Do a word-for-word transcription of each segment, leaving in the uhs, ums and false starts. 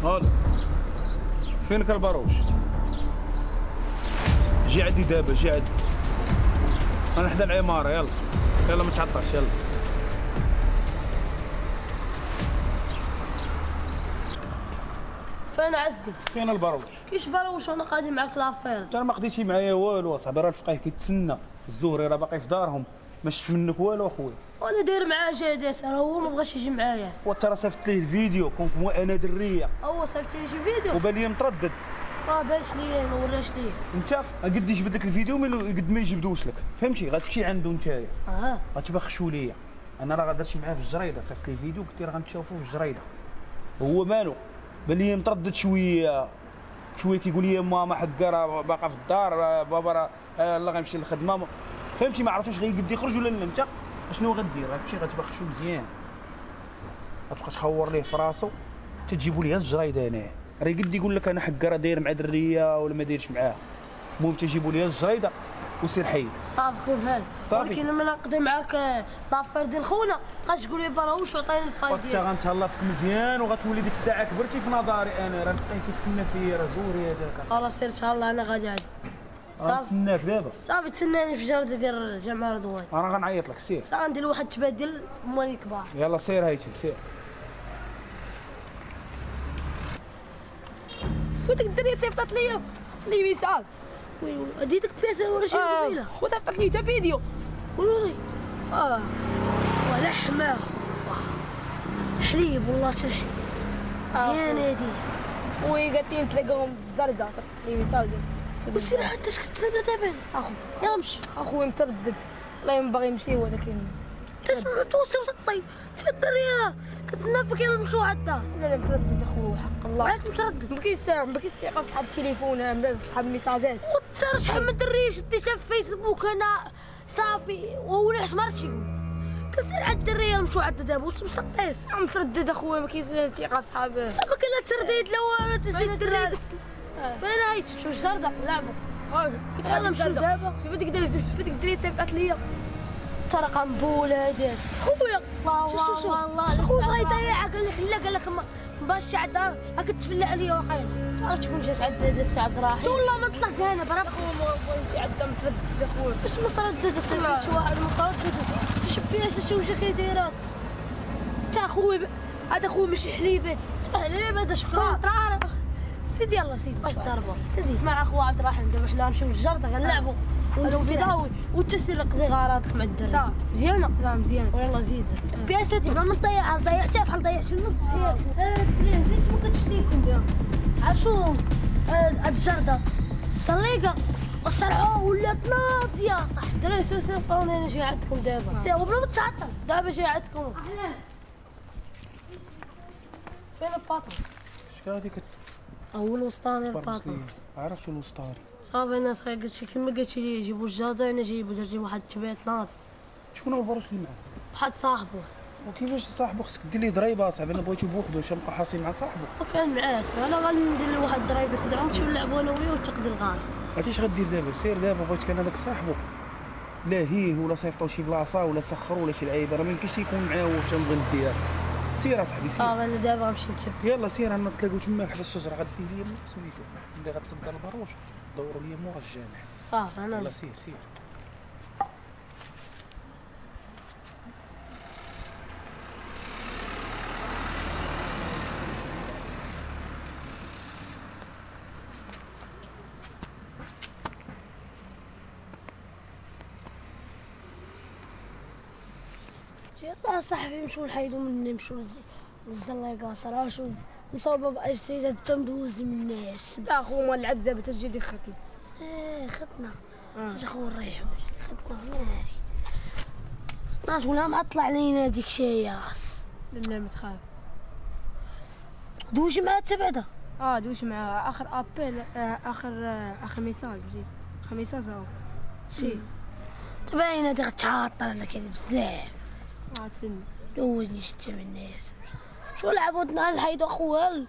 هذا فينك الباروش؟ جي عندي دابا، جي عندي. انا حدا العماره. يلا يلا ما تعطلش. يلا فين عزتي؟ فين الباروش؟ كيش باروش وانا قاعد معاك لافير؟ انت ما قضيتي معايا والو اصاحبي. راه الفقيه كيتسنى، الزهري راه باقي في دارهم، ما شفت منك والو اخويا. وانا داير معاه جادس، راه هو ما بغاش يجي معايا. وانت راه صيفط ليه الفيديو كنت مو انا دريه، هو صيفط لي شي فيديو وبان لي متردد. ما بانش ليا، ما وراش ليا. انت قد يجبد لك الفيديو ملو قد ما يجبدوش لك، فهمتي؟ غتمشي عنده نتايا اه غتبخشوا ليا. انا راه غدرتي معاه في الجريده، صيفط لي فيديو قلت لي راه غنتشافوا في الجريده. هو مالو بان لي متردد شويه شويه، كيقول لي ماما حقا راه باقا في الدار، بابا راه يلاه غنمشي للخدمه، فهمتي؟ ما عرفتوش غيقد يخرج ولا لا. انت اشنو غدير؟ غتمشي غتبخشو مزيان، غتبقى تخور ليه في راسو تجيبوا لي الجريده. انا راه يقد يقول لك انا حقا راه داير مع دريه ولا ما دايرش معاه. المهم تجيبوا لي الجريده وسير حيد. صافي كون هاد صافي. ولكن لما نقضي معاك لافير ديال خونا تبقاش تقول لي باروش وعطيني الباي وانت ديالي. غنتهلا فيك مزيان وغتولي ديك الساعه كبرتي في نظري. انا راه الفقيه كيتسنى فيا، راه زوري هذاك. خلاص سير ان شاء الله انا غادي عاد. صافي غنتسناك دابا. صافي تسناني في الجرده ديال جامع رضوان. انا غنعيط لك. سير صافي ندير واحد التبادل موالي كبار. يلا سير هايتم سير. شو ديك الدريه صيفطت لي لي ميساج. وي وي هادي ديك البياسه ولا شي قبيله. خو صيفطت لي حتى فيديو. وروني اه ولحمه حليب والله تلحليب مزيان هادي. وي قالت لي نتلاقاهم بزردة لي ميساج. وسير حتى اش كتسنى دابا اخو يلا مشي. اخويا متردد والله ما باغي يمشي ولكن تسمع توصل الطيب في الدريه كتنافك يلا نمشيو عدا. انا متردد اخويا حق الله. علاش متردد؟ ما كاينش ما كاينش ثقه في صحاب التليفون، في صحاب الميساجات. وانت راه شحال من دريه شديتها في فيسبوك انا صافي وولاش مرتي. كسير عاد الدريه نمشيو عدا دابا واش مسطيف؟ متردد اخويا ما كاينش ثقه في صحاب. صافي كاين ترديد لا والو تزيد الدريه. فين هايت شو الجرده لعبوا. كنت يلا نمشيو دابا. شوف ديك الدريه شوف ديك الدريه صيفطت لي ترى قنبوله هذاك خويا. والله شو والله خويا الله يضيعها. قال لك لا، قال لك ما باش عدا هاك تفلى عليا واقيلا. تعرف شكون جات عندنا هذا الساعه راحي. والله ما طلق انا برا. اخويا ما بغيتي عندنا متردد اخويا. واش متردد سمعت شي واحد متردد تشبيها شي وجه كيدير تا خويا. هذا خويا ماشي حليب، هذا حليب هذا شفار. سيدي يلا سيدي باش ضربه. سيدي اسمع اخويا عبد الرحيم دابا حنا نمشيو للجرده غنلعبوا وندوزو في داوي وانت سير قضي غراضك مع الدراري. مزيانه؟ لا مزيانه. ويلا زيد بياساتي بلا ما نضيعها. ضيعتها بحال ضيعت النص حياتي. الدراري زيد شنو كتشريكم دابا؟ عرفتوا هاد الجرده السليقه وصرعوه ولات ناضيه صح. الدراري سير سير بقاوني انا جاي عندكم دابا. سير وبلا ما تعطل دابا جاي عندكم. اهلا فين الباطون؟ شكون هذيك؟ هو الوسطاني الباطون. عرفت الوسطاني. صافي الناس غير قلتلي كيما قلتي لي جيبوا الجاده انا جايبو درتي واحد التبات ناضي. شكون هو الباروش اللي معاه؟ بحال صاحبو. وكيفاش صاحبو؟ خصك دير ليه ضريبه اصاحبي. انا بغيتو بوحدو واش نبقى حاصل مع صاحبو؟ وكان معاه سما انا غندير له واحد الضريبه كدا غنمشيو نلعبوا انا وياه وتقضي الغار. عرفتي اش غدير دابا؟ سير دابا بغيت كان هذاك صاحبو لا هيه ولا صيفطو شي بلاصه ولا سخروا ولا شي لعيبه، راه ما يمكنش يكون معاه هو فاش نبغي ندير اصاحبي. سير اصاحبي سير. صافي انا دابا غنمشي نتبع. يلا سير انا نتلاقاو تما حدا الشجره غدير ليا سميتو ملي غتصدى الباروش دوروا ليا مورا الجامع. صافي انا يلا سير سير. يلا صاحبي نمشيو نحيدو مني نمشيو للزلايقه صراحه شو مصوبه باي سيده حتى مدوز من الناس. لا اخويا ما نلعب دابا تجي ديك ختنا. ايه ختنا اش اخو نريحو ختنا ناري ناس ولا معطلة علينا ديك شياس. لا ما تخاف. دوشي معاه حتى بعدا. اه دوش مع اخر ابل آه اخر آه اخر ميساج زيد اخر ميساج هو شي تباين هادي غتعاطل على كده بزاف. اه تسنى دوزني شتا من الناس شو لعبوا نهار نحيدو اخويا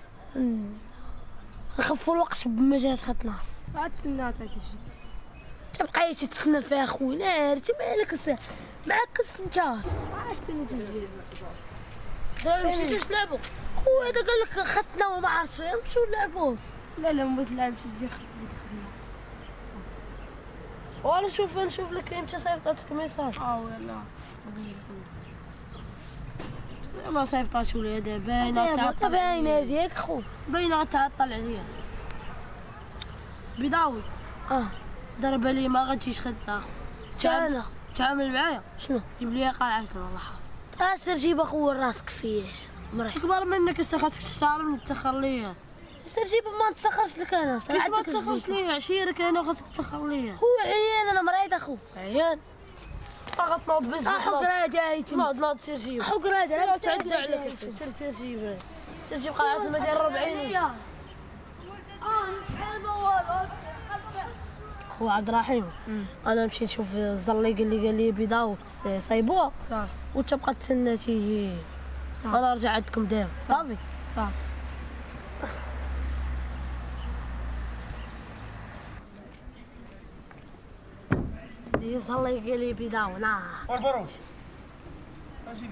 نخفوا الوقت بما جات ختناس. عاد تسنى هاد الشي تبقاي تتسنى فيها اخويا ناري. انت مالك معاك السنتاس. عاد تسنى تجي دابا مشيتوش تلعبوا خويا هذا قال لك خدنا وما عرفتش نمشيو نلعبوا لا لا ما تلعبش تجي خدمة. وانا نشوف نشوف لك امتى صيفطتك ميساج اه ولا ما صيفطاتش ولا هذا باينه تعطل باينه هذيك خو باينه تعطل عليا بيضاوي اه ضرب لي ما غاديش خدنا انا تعامل معايا شنو جيب لي قلعه والله تاسر جيب اخو راسك فيه مريح كبر منك هسه خاصك تشتغل من التخليات سير جيب ما نتسخرش لك انا كيفاش ما تسخرش ليا عشيرك انا وخاصك تسخر ليا هو عيان انا مريض اخو عيان فقط نوض بزاف حق راد يا هيتم نوض نوض سير جيب حق راد لا تعدى عليك سير سير جيب سير جيب قلعه المدينه أربعين اه نشحال موال خو عبد الرحيم انا مشيت نشوف الزلي قال لي قال لي بيضاو صايبوها صافي وتبقى تسنى تيجي انا رجع عندكم دابا صافي صافي دي زلي قال لي بيضاو نعم والفروش اجي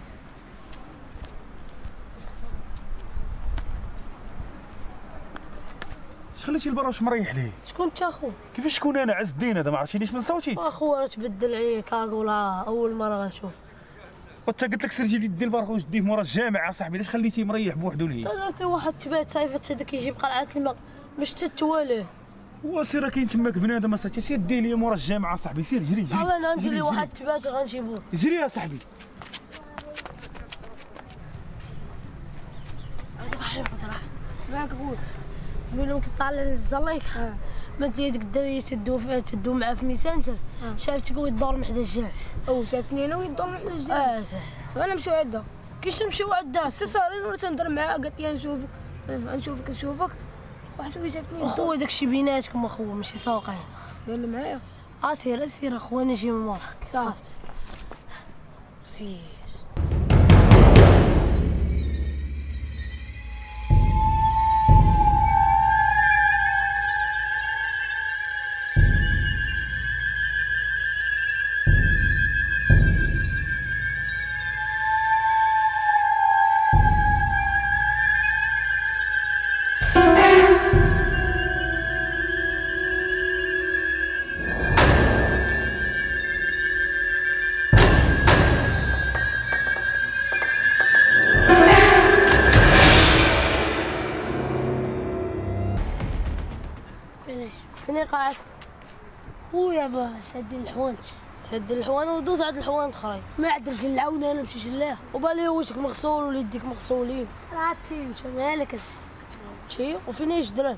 خليتي البروش مريح ليه؟ شكون انت اخو؟ كيفاش شكون انا عز الدين هذا ما عرفتينيش من صوتي؟ اخو راه تبدل عليك كاكولا اول مره غنشوف وانت قلت لك سير جيب لي دي البروش ديه مورا الجامع اصاحبي علاش خليتيه مريح بوحدو ليه؟ درت واحد تبات صيفط هذاك يجيب قلعه الماء باش تتواليه وسير كاين تماك بنادم اصاحبي سير ديه لي مورا الجامع اصاحبي سير جري جري انا ندير لي واحد تبات غنجيبوه جري يا صاحبي عبد الرحيم عبد الرحيم معاك خويا قول لهم كيطلع للزلايك ما دير ديك الدريه تدو فيها تدو معاه في ميسنجر شافتك ويدور محدا الجامع او شافتني انا ويدور محدا الجامع اه صح انا نمشيو عدا كيش نمشيو عدا سير سالين ولا تنهضر معاه قالت لي نشوفك نشوفك نشوفك واحد شويه شافتني اخويا داكشي بيناتكم اخويا ماشي سوقين قال معايا اه سير سير اخويا نجي من موراك صافي سير فين قاعد خويا با سد الحوانت سد الحوان ودوز عند الحوان الاخرين ما عدلش نعاون انا نمشي شلاه وبالي وجهك مغسول وليديك مغسولين راتي وش مالك شي وفين يجدران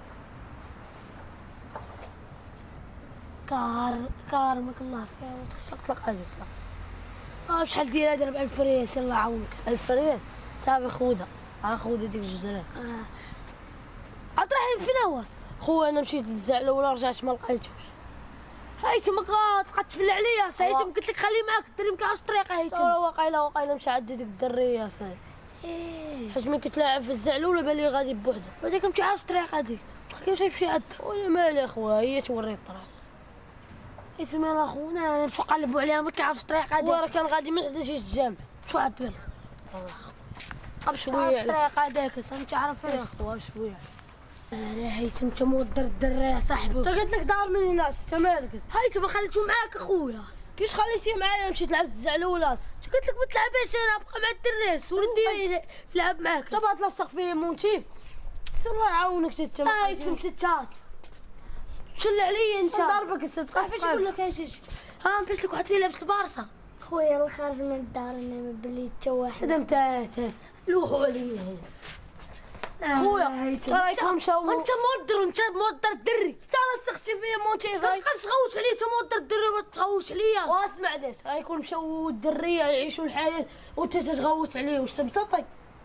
كار كارمك الله فيها وتخشق لك هذيك اه شحال دير هذا ب ألف ريال الله يعاونك ألف ريال صافي خذها ها خذ ديك الجدران اه عبد الرحيم فين هو خويا انا مشيت للزعله ولا رجعت ما لقيتوش هايتم قعدت تفل عليا هايتم قلت لك خليه معاك الدري ما كاعرفش الطريقه هايتم لا واقيلا واقيلا مشى عند ديك الدريه صاحبي ايه حيت ملي كتلاعب في الزعله ولا بالي غادي بوحدو هذيك ما تعرفش الطريقه هذيك كيفاش يمشي عند ولا مالي اخويا هي توري الطريق هايتم انا اخونا انا نمشيو نقلبوا عليها ما كيعرفش الطريقه هذيك وراه كان غادي من حدا شي الجامع شو عاد بالك والله قبل شويه الطريقه هذاك ما تعرفهاش اخويا شويه انا هيتم تمودر الدري يا صاحبي انت قلت لك دار من الناس انت مالك هيتم ما خليته معاك اخويا كيفاش خليتيه معايا مشيت لعبت الزعله ولا انت قلت لك ما تلعبش انا ابقى مع الدريس ولدي يلعب معاك تبغى تلصق فيه مونتيف الله يعاونك تيت هيتم تتات شل عليا انت ضربك الست كيفاش نقول لك ايش ها نبيش لك واحد اللي لابس البارصه خويا اللي خارج من الدار انا بلي حتى واحد خدمت لوحوا عليا خويا تراكم مشاو انت مودر انت مودر الدري انت لصقتي فيا موتيف ما تبقاش تغوش عليه انت مودر الدري ما تغوش عليا واسمع داس غيكون مشاو الدريه يعيشوا الحياه وانت تغوت عليه واش تمسطي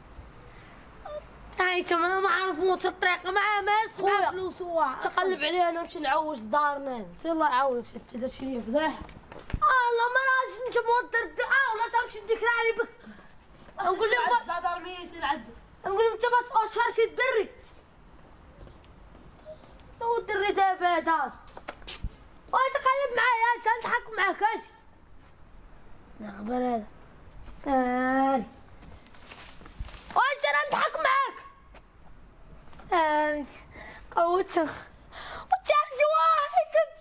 هايتم انا ما عارف موت الطريق معاه ما اسمع فلوس هو تقلب عليه انا نمشي نعوج دارنا سير الله يعاونك انت درتي لي فضاح الله ما راجل انت مودر الدري اه ولا تمشي ديكراري بك نقول لهم صدر ميس العد نقول لهم انت ما تقاش شي الدري هو الدري دابا داس واش تقلب معايا انت نضحك معاك اش نخبر هذا تاري وتخ وتعز واحد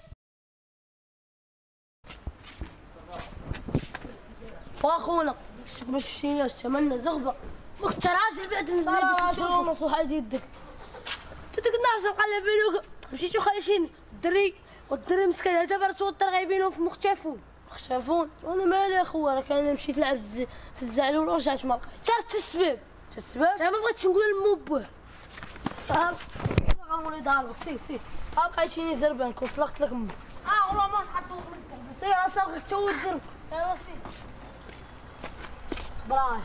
واخونا باش مشينا شملنا زغبه وقت راجل بعد نزل راجل ونص وحد يدك تدك نرجع نقلب بينك مشيتو خالشيني الدري والدري مسكين هذا برت والطر غايبينهم في مختفون مختفون وانا مالي اخويا راه كان مشيت لعب في الزعلول ورجعت ما لقيت صارت السبب السبب انا ما بغيتش نقول الموبه غنولي دارك سي سي بقى شيني زربانك وصلت لك امك اه والله ما تحطوك من الدرب سير اصلك تو الدرب يلا سير براش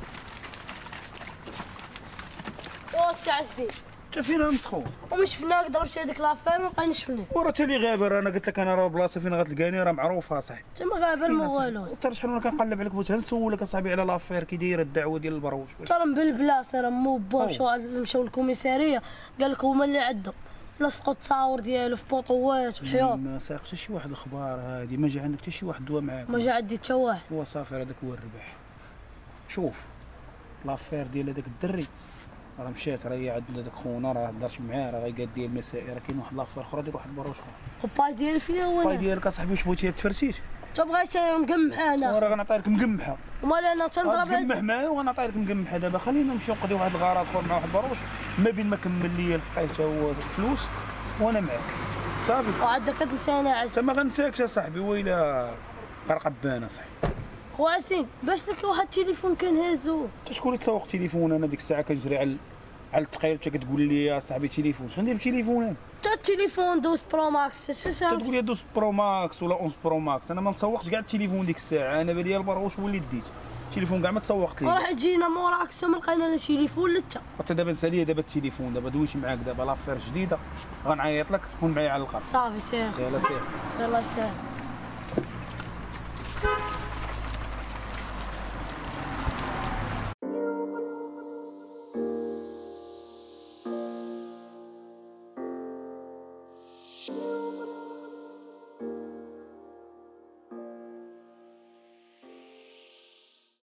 وسع زدي انت فين مسخون ومش شفناك ضربت هذيك لافير ما بقينا شفناه وراه تا لي غابر انا قلت لك انا راه بلاصه فين غتلقاني راه معروفه صاحبي تما غابر ما والو وتا شحال وانا كنقلب عليك بغيت نسولك اصاحبي على لافير كي دايره الدعوه ديال البروج ترى بالبلاصه راه مو با مشاو مشاو للكوميساريه قال لك هما اللي عندهم لصقوا التصاور ديالو في بوطوات وحياط ما ساق حتى شي واحد الاخبار هادي ما جا عندك حتى شي واحد دوا معاك ما جا عندي حتى واحد هو صافي هذاك هو الربح شوف لافير ديال هذاك الدري راه مشات راه هي عند هذاك خونا راه هضرت معاه راه غيقاد ديال المسائل راه كاين واحد لافير اخرى ديال واحد البروج اخرى وباي ديالي فين هو الباي ديالك اصاحبي واش بغيتي تفرسيت تبغيت مقمحه انا راه غنعطي لك مقمحه ومال انا تنضرب تقمح معايا وغنعطي لك مقمحه دابا خلينا نمشيو نقضيو واحد الغرض اخر مع واحد البروج ما بين ما كمل ليا الفقيه حتى هو الفلوس وانا معاك صافي وعندك هاد لسانه عز انت ما غنساكش اصاحبي ويلا قرقبان اصاحبي خواسين باش لك واحد التليفون كنهزو انت شكون اللي تسوق تليفون انا ديك الساعه كنجري على على التقيل حتى كتقول لي يا صاحبي تليفون شحال ندير بتليفون انا تا التليفون دوز برو ماكس شاشة تقول لي دوز برو ماكس ولا اونز برو ماكس انا ما نسوقش كاع التليفون ديك الساعه انا بالي البروش وليت ديت التليفون كاع ما تسوقت ليه راح جينا موراك ما لقينا لا تليفون لا حتى حتى دابا نسى ليا دابا التليفون دابا دويش معاك دابا لافير جديده غنعيط لك تكون معايا على الخط صافي سير يلا سير سير الله يسهل you